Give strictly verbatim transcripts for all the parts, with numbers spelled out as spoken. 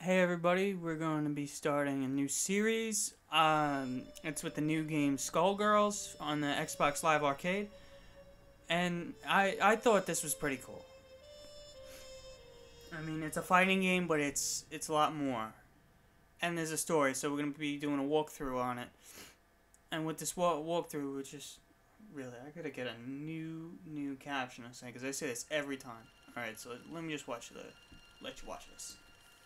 Hey everybody, we're going to be starting a new series. Um, it's with the new game SkullGirls on the Xbox Live Arcade. And I, I thought this was pretty cool. I mean, it's a fighting game, but it's it's a lot more. And there's a story, so we're going to be doing a walkthrough on it. And with this walk walkthrough, it's just... Really, I gotta get a new, new caption or something, because I say this every time. Alright, so let me just watch the... Let you watch this.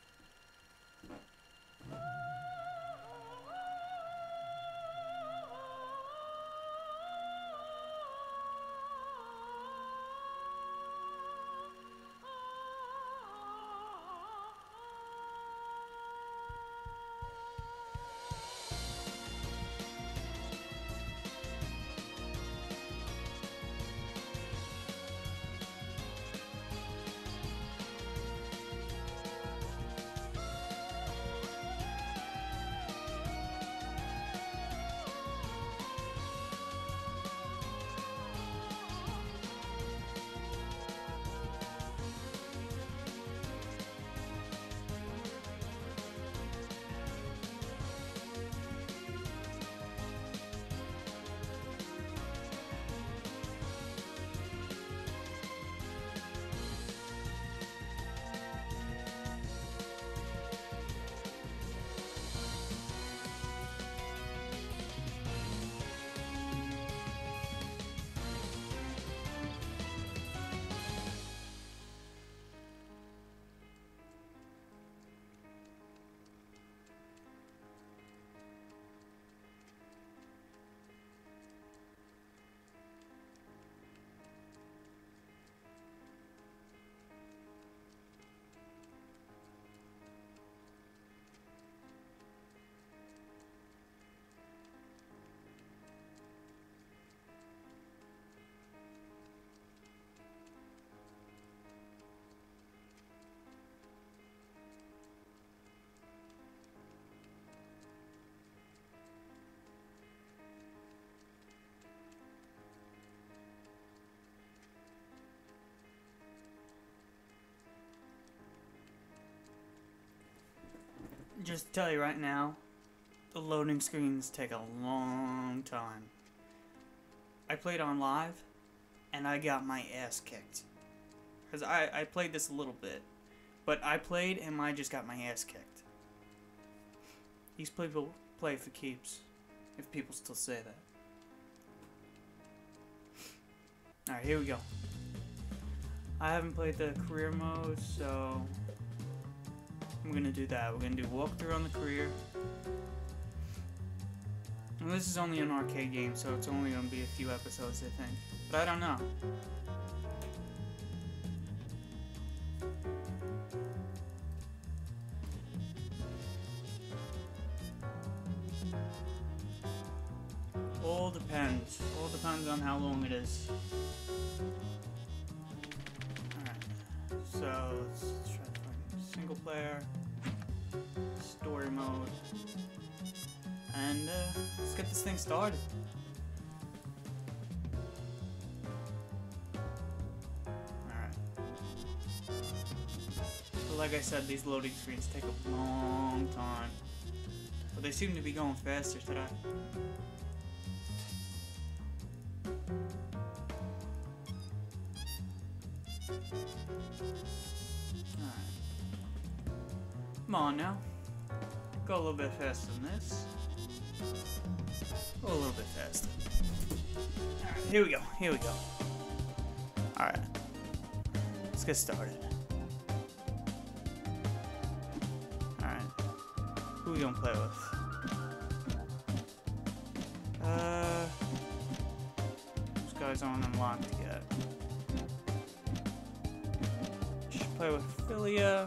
Just to tell you right now, the loading screens take a long time. I played on live, and I got my ass kicked. Because I, I played this a little bit, but I played and I just got my ass kicked. These people play for keeps, if people still say that. Alright, here we go. I haven't played the career mode, so... I'm gonna do that. We're gonna do walkthrough on the career. And this is only an arcade game, so it's only gonna be a few episodes, I think. But I don't know. All depends. All depends on how long it is. Alright. So, let's try to find single player. Story mode. And uh, let's get this thing started. Alright. But like I said, these loading screens take a long time. But they seem to be going faster today. Come on now. Go a little bit faster than this. Go a little bit faster. Alright, here we go. Here we go. Alright. Let's get started. Alright. Who are we gonna play with? Uh. These guys aren't unlocked yet. Should play with Philia.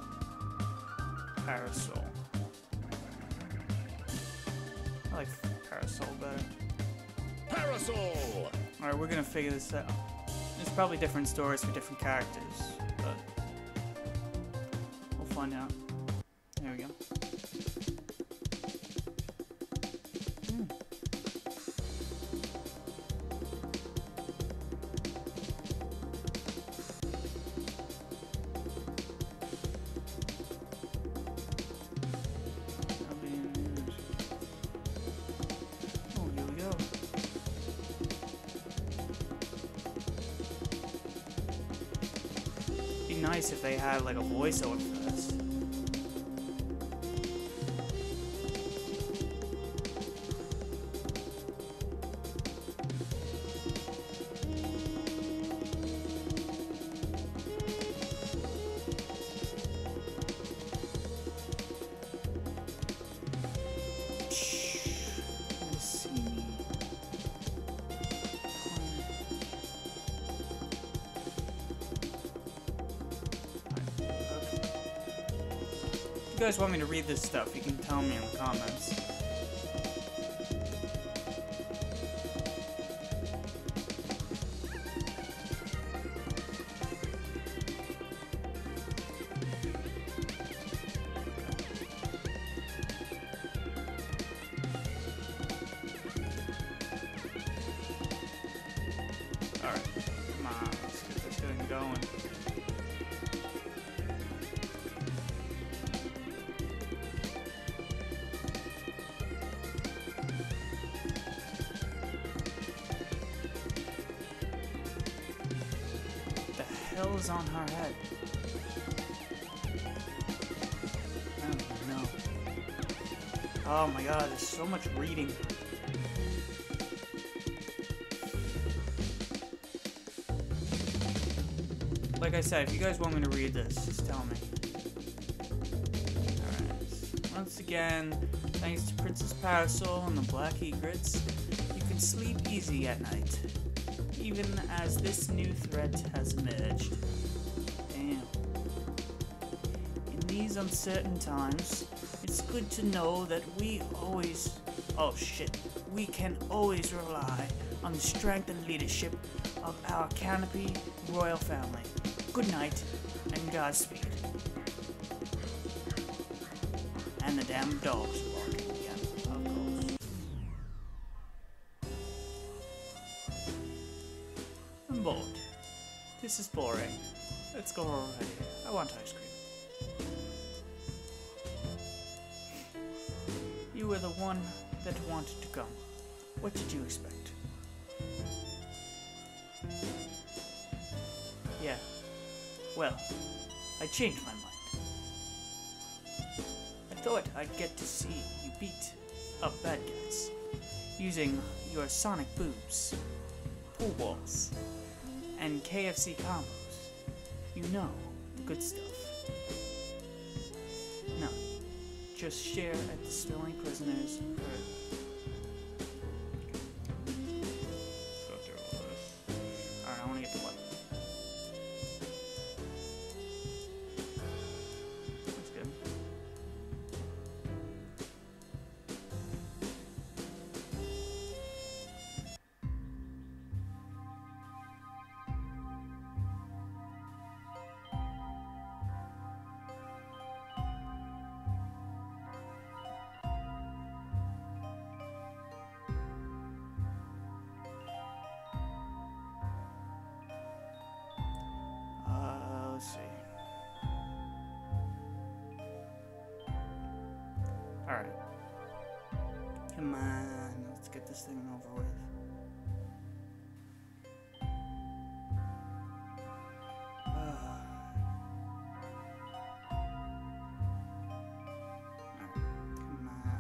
Parasol. I like Parasol better. Parasol! Alright, we're gonna figure this out. There's probably different stories for different characters, but we'll find out. There we go. Mm. nice if they had like a voiceover for this. If you guys want me to read this stuff, you can tell me in the comments. Alright, come on, let's get this thing going. Hell is on her head? I don't even know. Oh my god, there's so much reading. Like I said, if you guys want me to read this, just tell me. Alright. Once again, thanks to Princess Parasol and the Black Egrets, you can sleep easy at night. Even as this new threat has emerged. Damn. In these uncertain times, it's good to know that we always... Oh shit. We can always rely on the strength and leadership of our Canopy royal family. Good night, and Godspeed. And the damn dogs are barking again, of course. I'm bored. This is boring. Let's go already. I want ice cream. You were the one that wanted to come. What did you expect? Yeah. Well, I changed my mind. I thought I'd get to see you beat up bad guys using your sonic boobs, pool balls, and K F C combos. You know, the good stuff. No, just share at the Spilling Prisoners. Go through all this. Alright, I want to get the button. That's good. Let's see. Alright. Come on, let's get this thing over with. Uh. Alright, come on.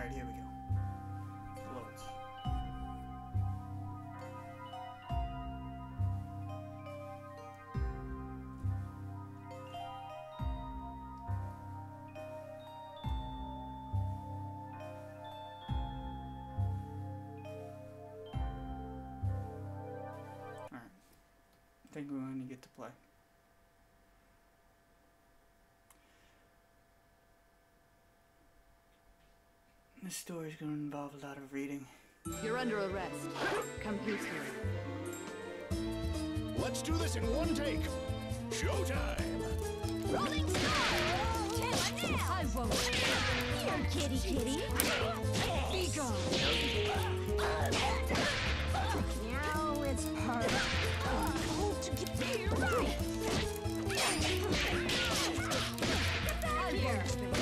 Alright, here we go. Loads. Alright. I think we're going to get to play. This story is going to involve a lot of reading. You're under arrest. Come here. Let's do this in one take. Showtime. Rolling star. I won't. Here, kitty, kitty. Be gone. Now it's perfect. Hold to get me right. Get back here.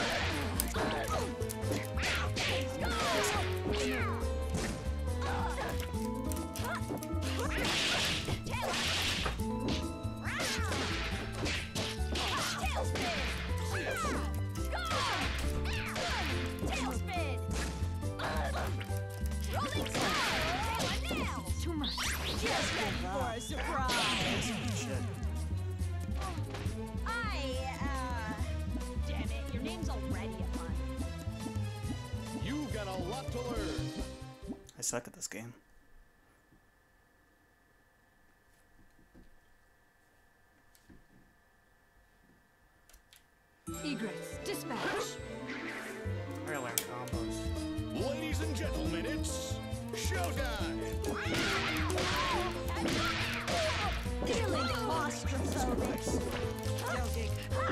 Surprise! Shit. I, uh... Damn it, your name's already a pun. You've got a lot to learn. I suck at this game. Egress, dispatch. I gotta learn combos. Ladies and gentlemen, it's showtime. Feeling claustrophobic. Joking.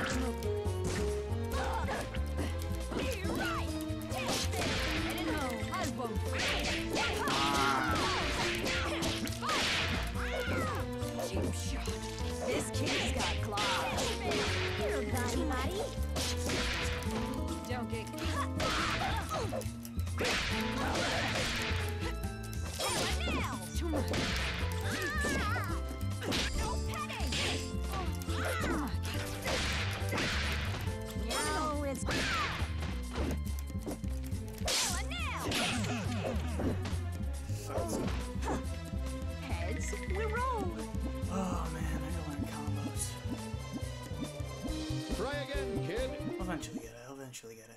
You're right. Tailspin. Headed home. I won't. Cheap shot. This kid's got claws. Here, buddy, buddy. Don't get caught. Now. Too much. No petting! Now it's heads, we roll. Oh man, I gotta learn combos. Try again, kid. I'll eventually get it. I'll eventually get it.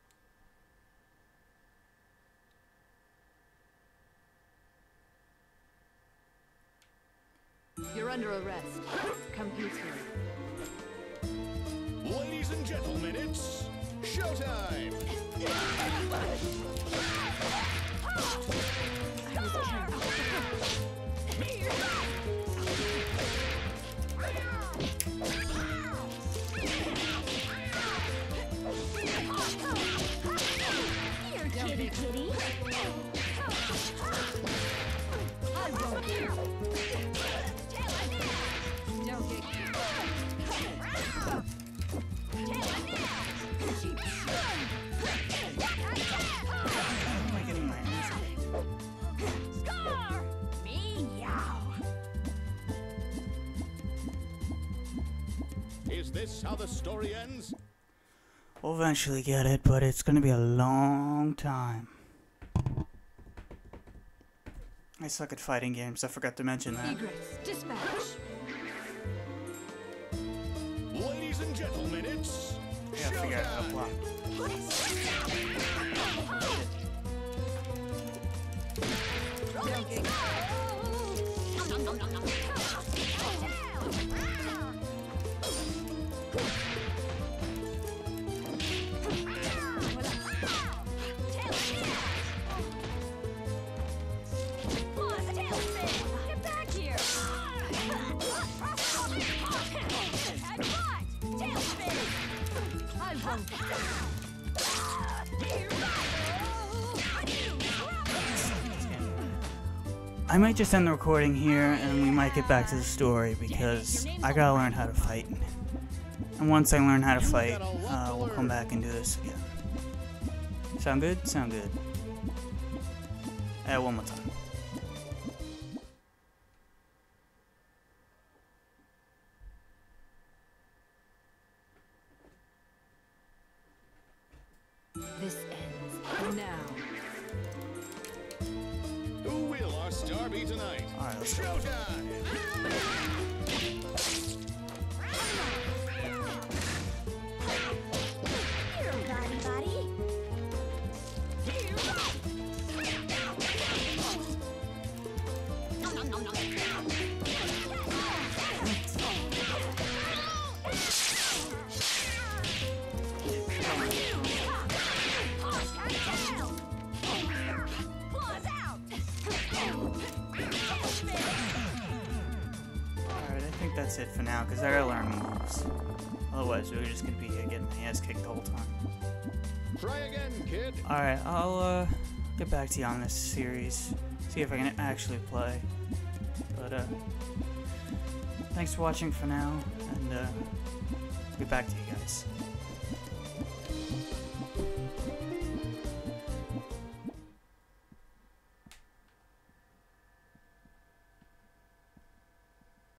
You're under arrest. Come peacefully. Ladies and gentlemen, it's showtime. I was careful. Here, kitty, kitty. I won't. Don't get How am I getting my ass kicked? Scar! Meow! Is this how the story ends? We'll eventually get it, but it's gonna be a long time. I suck at fighting games. I forgot to mention that. Egress, dispatch. Ladies and gentlemen, it's I gotta figure out how to showtime. block. Don't get Get back here! Tailspin! I won't. I might just end the recording here, and we might get back to the story because I gotta learn how to fight. And once I learn how to fight, uh, we'll come back and do this again. Sound good? Sound good. Uh, one more time. This ends now. Showtime! Here, buddy, buddy. Alright, I think that's it for now, because I gotta learn moves. Otherwise, we're just gonna be uh, getting my ass kicked the whole time. Try again, kid. Alright, I'll uh, get back to you on this series. See if I can actually play. But, uh, thanks for watching for now, and, uh, get back to you guys.